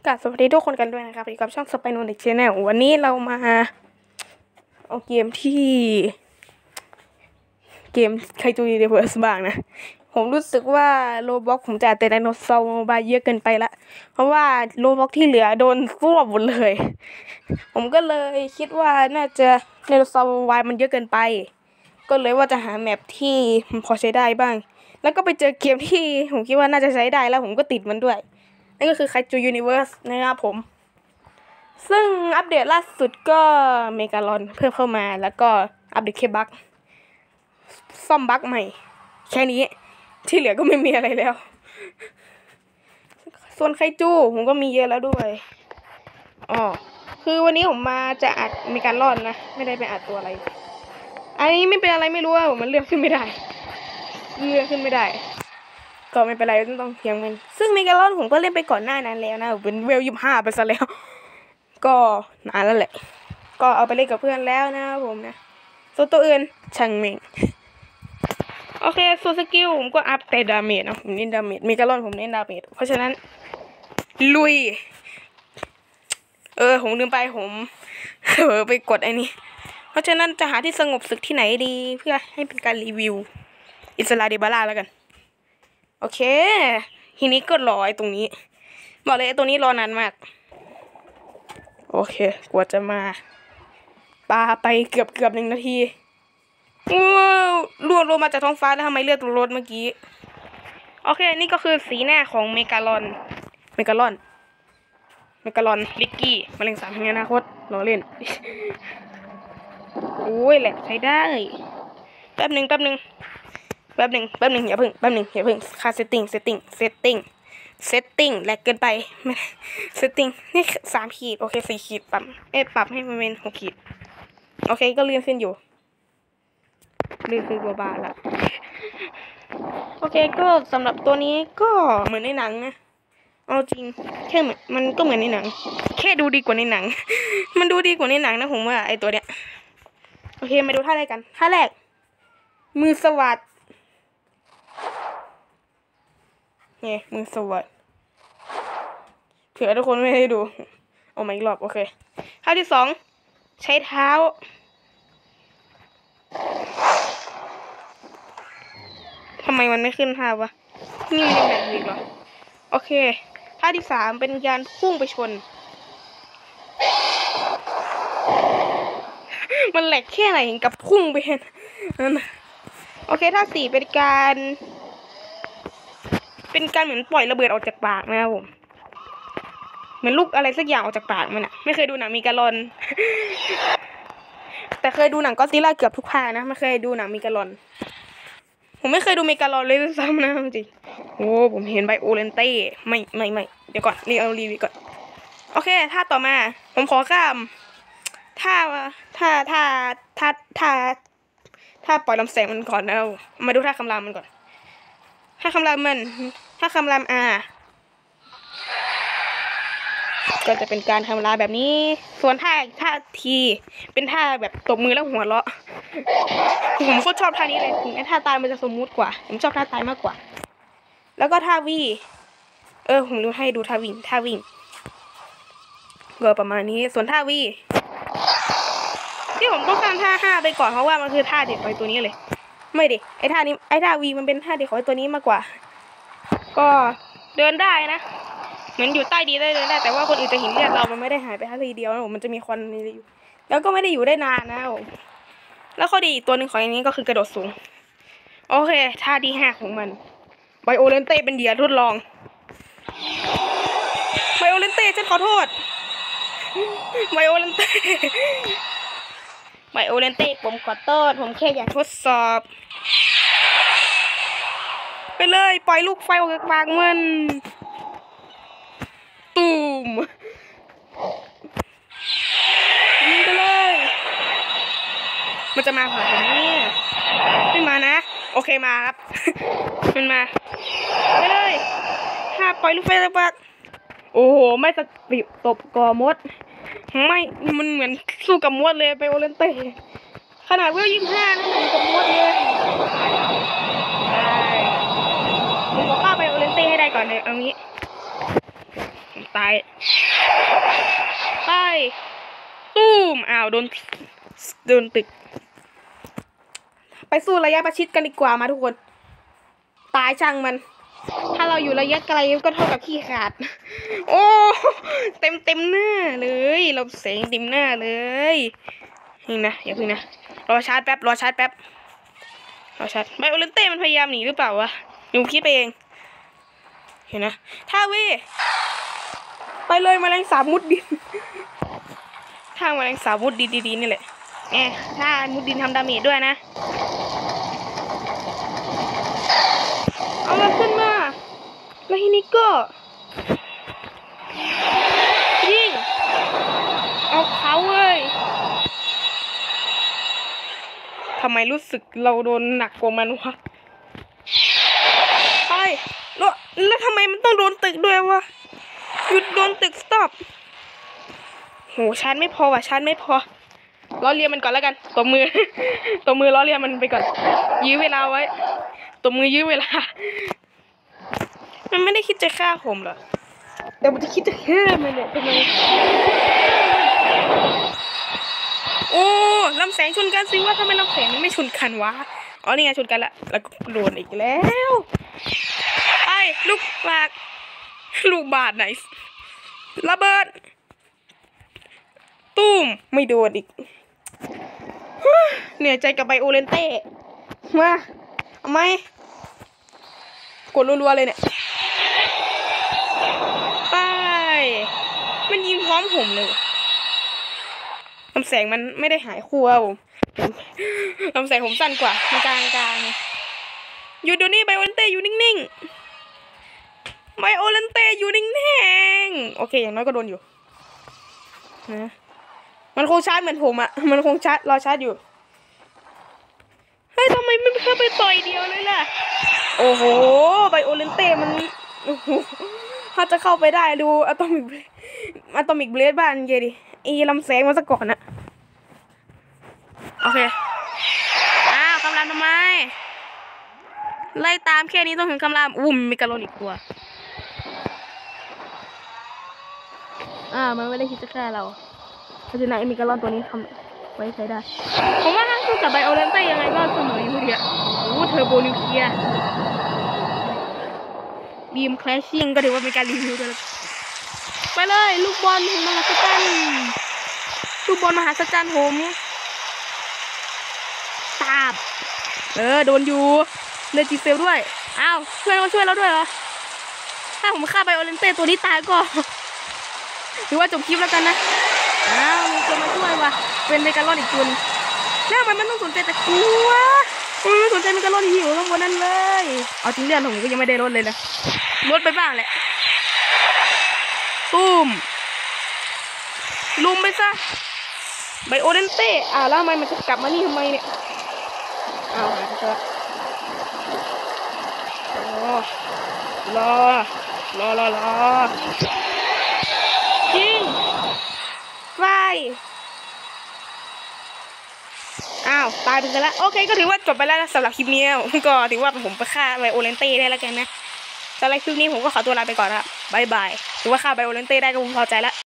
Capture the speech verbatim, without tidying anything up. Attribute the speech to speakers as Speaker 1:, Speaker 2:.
Speaker 1: กราบสวัสดีทุกคนกันด้วยนะครับอยู่กับช่องสไปโนเด็กชแนลวันนี้เรามาเอาเกมที่เกมไคจูยูนิเวิร์สบ้างนะผมรู้สึกว่าโรบล็อกผมจะแต่ไดโนเสาร์โมบายเยอะเกินไปละเพราะว่าโรบล็อกที่เหลือโดนซ่วมหมดเลยผมก็เลยคิดว่าน่าจะไดโนเสาร์วายมันเยอะเกินไปก็เลยว่าจะหาแมปที่พอใช้ได้บ้างแล้วก็ไปเจอเกมที่ผมคิดว่าน่าจะใช้ได้แล้วผมก็ติดมันด้วยนั่นก็คือไคจูยูนิเวิร์สนะครับผมซึ่งอัปเดตล่าสุดก็เมกาลอนเพิ่มเข้ามาแล้วก็อัปเดตแค่บั๊กซ่อมบั๊กใหม่แค่นี้ที่เหลือก็ไม่มีอะไรแล้วส่วนไคจูผมก็มีเยอะแล้วด้วยอ๋อคือวันนี้ผมมาจะอัดเมกาลอนนะไม่ได้ไปอัดตัวอะไรอันนี้ไม่เป็นอะไรไม่รู้ว่ามันเลื่อนขึ้นไม่ได้เลื่อนขึ้นไม่ได้ก็ไม่เป็นไรต้องเพียงมันซึ่งเมกาลอนผมก็เล่นไปก่อนหน้านั้นแล้วนะเป็นเวลยี่สิบห้าไปซะแล้วก็นานแล้วแหละก็เอาไปเล่นกับเพื่อนแล้วนะครับผมนะส่วนตัวอื่นช่างเมงโอเคส่วนสกิลผมก็อัพแต่ดาเมจนะผมเน้นดาเมจเมกาลอนผมเน้นดาเมจเพราะฉะนั้นลุยเออผมลืมไปผมเออไปกดไอ้นี่เพราะฉะนั้นจะหาที่สงบศึกที่ไหนดีเพื่อให้เป็นการรีวิวอิสราเดบาร่าแล้วกันโอเคทีนี้ก็รอไอ้ตรงนี้บอกเลยไอ้ตรงนี้รอนานมากโอเคกว่าจะมาปาไปเกือบเกือบหนึ่งนาทีว้าวล่วงลงมาจากท้องฟ้าแล้วทำไมเลือดตัวรถเมื่อกี้โอเคนี่ก็คือสีหน้าของเมกาลอนเมกาลอนเมกาลอนลิกกี้มะเร็งสามแห่งอนาคตรอเล่นโอ้ยแหลกใช้ได้แป๊บหนึ่งแป๊บหนึ่งแป๊บหนึ่งแป๊บหนึ่งอย่าเพิ่งแป๊บหนึ่งอย่าเพิ่งค่าเซตติ้งเซตติ้งเซตติ้งเซตติ้งแหลกเกินไปเซตติ้งนี่สามขีดโอเคสี่ขีดปรับเอ๊ะปรับให้มันเป็นหกขีดโอเคก็เลื่อนขึ้นอยู่เลื่อนคือตัวบาละโอเคก็สำหรับตัวนี้ก็เหมือนในหนังนะเอาจริงแค่เหมือนมันก็เหมือนในหนังแค่ดูดีกว่าในหนังมันดูดีกว่าในหนังนะผมว่าไอตัวเนี้ยโอเคมาดูท่าแรกกันท่าแรกมือสวัสดเนี่ยมือสวัสดเผื่อทุกคนไม่ได้ดูเอามาอีกรอบโอเคท่าที่สองใช้เท้าทำไมมันไม่ขึ้นท่าวะนี่มันยังแบบอีกเหรอโอเคท่าที่สามเป็นการพุ่งไปชนมันแหลกแค่ไหนกับพุ่งไปนั่นโอเคท่าสี่เป็นการเป็นการเหมือนปล่อยระเบิดออกจากปากนะครับผมเหมือนลูกอะไรสักอย่างออกจากปากมันอะไม่เคยดูหนังมีกาลอนแต่เคยดูหนังก็อดซิลล่าเกือบทุกภาคนะไม่เคยดูหนังมีกาลอนผมไม่เคยดูเมกาลอนเลยซ้ำนะจริงโอ้ผมเห็นไบโอเลนเต้ไม่ไม่ไม่เดี๋ยวก่อนรีเอารีวิวก่อนโอเคถ้าต่อมาผมขอข้ามถ้าถ้าถ้าถ้าถ้าถ้าปล่อยลำแสงมันก่อนนะมาดูท่าคำรามมันก่อนถ้าคำรามมันถ้าคำรามอาก็จะเป็นการทำลายแบบนี้ส่วนท่าท่าทีเป็นท่าแบบตบมือแล้วหัวเราะผมโคตรชอบท่านี้เลยถึงแม้ท่าตายมันจะสมมุติกว่าผมชอบท่าตายมากกว่าแล้วก็ท่าวีเออผมดูให้ดูท่าวิ่งท่าวิ่งก็ประมาณนี้ส่วนท่าวีที่ผมต้องการท่าห้าไปก่อนเพราะว่ามันคือท่าเด็กของตัวนี้เลยไม่ดิไอท่านี้ไอท่าวีมันเป็นท่าเด็กของตัวนี้มากกว่าก็เดินได้นะเหมือนอยู่ใต้ดีได้เลยได้แต่ว่าคนอื่นจะเห็นเลือดเรามันไม่ได้หายไปแค่ทีเดียวนะผมมันจะมีควันอยู่แล้วก็ไม่ได้อยู่ได้นานนะผมแล้วข้อดีอีกตัวหนึ่งของอันนี้ก็คือกระโดดสูงโอเคท่าที่ห้าของมันไบโอเลนเต้เป็นเหยื่อทดลองไบโอเลนเต้ฉันขอโทษไบโอเลนเต้ไบโอเลนเต้ผมขอโทษผมแค่อยากทดสอบไปเลยปล่อยลูกไฟออกจากปากมันตูมยิงไปเลยมันจะมาหาผมเนี่ยไม่มานะโอเคมาครับมันมาไปเลยถ้าปล่อยลูกไฟออกจากปากโอ้โหไม่สติตบกอมดไม่มันเหมือนสู้กับมดเลยไปโอเลนเต้ขนาดเวลยี่สิบห้านะเหมือนกับมดเลยผมขอฆ่าไปโอเลนเต้ให้ได้ก่อนเลยเอางี้ผมตายไปตูมอ้าวโดนโดนตึกไปสู้ระยะประชิดกันดีกว่ามาทุกคนตายช่างมันถ้าเราอยู่ระยะไกลก็เท่ากับขี้ขาดโอ้เต็มเต็มหน้าเลยเราเสียงเต็มหน้าเลยนี่นะอย่าพึ่งนะรอชาร์จแป๊บรอชาร์จแป๊บรอชาร์จไบโอเลนเต้มันพยายามหนีหรือเปล่าวะหนูคิดไปเองเห็นนะท่าเวไปเลยแมลงสาบมุดดินท่าแมลงสาบมุดดินดีๆนี่แหละแอบท่ามุดดินทำดาเมจด้วยนะเอามันขึ้นมาแล้วทีนี้ก็ยิงเอาเขาเลยทำไมรู้สึกเราโดนหนักกว่ามันวะไปแล้วแล้วทำไมมันต้องโดนตึกด้วยวะหยุดโดนตึกสต็อปโหชาร์จไม่พอว่ะชาร์จไม่พอล้อเลียนมันก่อนแล้วกันตัวมือตัวมือล้อเลียนมันไปก่อนยื้อเวลาไว้ตัวมือยื้อเวลามันไม่ได้คิดจะฆ่าผมหรอแต่มันจะคิดจะฆ่ามันเนี่ยทำไมโอ้ลำแสงชนกันสิว่าทำไมลำแสงมันไม่ชนกันวะอ๋อนี่ไงชนกันละแล้วก็โดนอีกแล้วไอ้ลูกบาดลูกบาดไหนระเบิดตุ้มไม่โดนอีกเหนื่อยใจกับไบโอเลนเต้มาเอาไหมกดรัวๆเลยเนี่ยไปมันยิงพร้อมผมเลยลำแสงมันไม่ได้หายคู่ผมลำแสงผมสั้นกว่ามันกลางกลางอยู่เดี๋ยวนี้ไบโอเลนเต้อยู่นิ่งๆไบโอเลนเต้อยู่นิ่งๆโอเคอย่างน้อยก็โดนอยู่นะมันคงชาร์จเหมือนผมอะมันคงชาร์จรอชาร์จอยู่เฮ้ยทำไมไม่เข้าไปต่อยเดียวเลยล่ะโอ้โหไบโอเลนเต้มันโอ้โหถ้าจะเข้าไปได้ดูอะตอมิกอะตอมิกเบลดบ้านเกดิอีลำแสงมาซะก่อนนะโอเคอ้าวคำรามทำไมไล่ตามแค่นี้ต้องถึงคำรามอุ้มมีกระโดดอีกตัวอ่ามันไม่ได้คิดจะฆ่าเราเพราะฉะนั้นมีกระโดดตัวนี้ทำไว้ใช้ได้ผมว่าถ้าสู้กับไบโอเลนเต้ยังไงก็เสมออยู่ดีอะโอ้เทอร์โบนิวเคลียร์บีมแคลชชิ่งก็ถือว่าเป็นการรีวิวด้วยไปเลยลูกบอลมหาศจรรย์ลูกบอลมหาศจรรย์ผมตาบเออโดนอยู่เลยจีเซลด้วยอ้าวเพื่อนมาช่วยเราด้วยเหรอถ้าผมฆ่าไบโอเลนเต้ตัวนี้ตายก็ถือว่าจบคลิปแล้วกันนะอ้าวมีคนมาช่วยว่ะเป็นเมกาลอนอีกตัวนึงแล้วมันมันต้องสนใจแต่กลัวมันไม่สนใจเมกาลอนที่อยู่ข้างบนนั้นเลยเอาจริงเรื่องผมก็ยังไม่ได้ลดเลยนะลดไปบ้างแหละตุ้มลุมไปซะไบโอเลนเต้อ้าวแล้วทำไมมันจะกลับมานี่ทำไมเนี่ยอ้าวหาเจอรอรอรอรอยิงไฟอ้าวตายไปซะแล้วโอเคก็ถือว่าจบไปแล้วนะสำหรับคลิปนี้ก็ถือว่าผมไปฆ่าไบโอเลนเต้ได้แล้วกันนะสำหรับคลิปนี้ผมก็ขอตัวลาไปก่อนครับบ๊ายบายถือว่าฆ่าไบโอเลนเต้ได้ก็ผมพอใจแล้ว